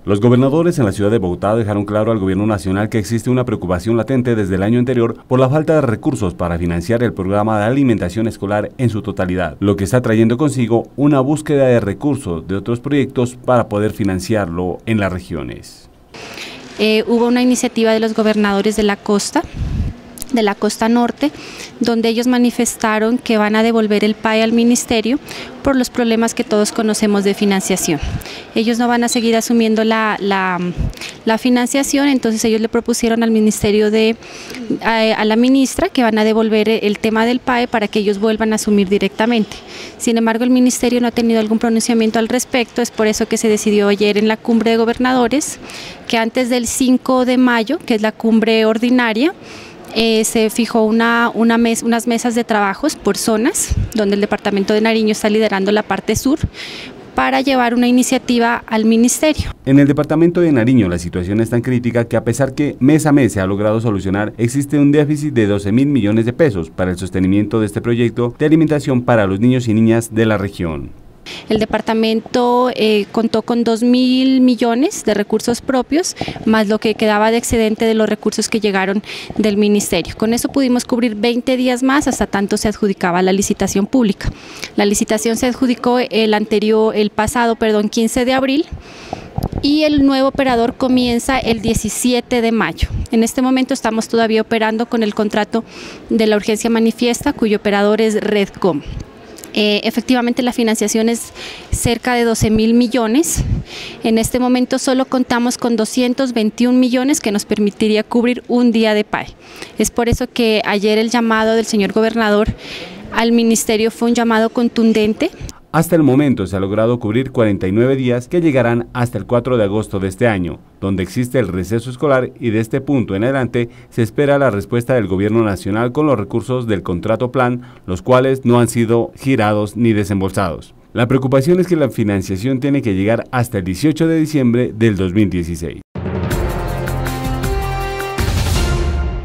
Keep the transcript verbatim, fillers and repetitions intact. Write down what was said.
Los gobernadores en la ciudad de Bogotá dejaron claro al gobierno nacional que existe una preocupación latente desde el año anterior por la falta de recursos para financiar el programa de alimentación escolar en su totalidad, lo que está trayendo consigo una búsqueda de recursos de otros proyectos para poder financiarlo en las regiones. Eh, hubo una iniciativa de los gobernadores de la costa, de la costa norte, donde ellos manifestaron que van a devolver el P A E al ministerio por los problemas que todos conocemos de financiación. Ellos no van a seguir asumiendo la, la, la financiación, entonces ellos le propusieron al ministerio de, a, a la ministra que van a devolver el tema del P A E para que ellos vuelvan a asumir directamente. Sin embargo, el ministerio no ha tenido algún pronunciamiento al respecto, es por eso que se decidió ayer en la cumbre de gobernadores que antes del cinco de mayo, que es la cumbre ordinaria, Eh, se fijó una, una mes, unas mesas de trabajos por zonas, donde el departamento de Nariño está liderando la parte sur, para llevar una iniciativa al ministerio. En el departamento de Nariño la situación es tan crítica que a pesar que mes a mes se ha logrado solucionar, existe un déficit de doce mil millones de pesos para el sostenimiento de este proyecto de alimentación para los niños y niñas de la región. El departamento eh, contó con dos mil millones de recursos propios, más lo que quedaba de excedente de los recursos que llegaron del ministerio. Con eso pudimos cubrir veinte días más hasta tanto se adjudicaba la licitación pública. La licitación se adjudicó el anterior, el pasado, perdón, quince de abril. Y el nuevo operador comienza el diecisiete de mayo. En este momento estamos todavía operando con el contrato de la urgencia manifiesta, cuyo operador es Redcom. Eh, efectivamente la financiación es cerca de doce mil millones, en este momento solo contamos con doscientos veintiún millones que nos permitiría cubrir un día de P A E. Es por eso que ayer el llamado del señor gobernador al ministerio fue un llamado contundente. Hasta el momento se ha logrado cubrir cuarenta y nueve días que llegarán hasta el cuatro de agosto de este año, donde existe el receso escolar y de este punto en adelante se espera la respuesta del gobierno nacional con los recursos del contrato plan, los cuales no han sido girados ni desembolsados. La preocupación es que la financiación tiene que llegar hasta el dieciocho de diciembre del dos mil dieciséis.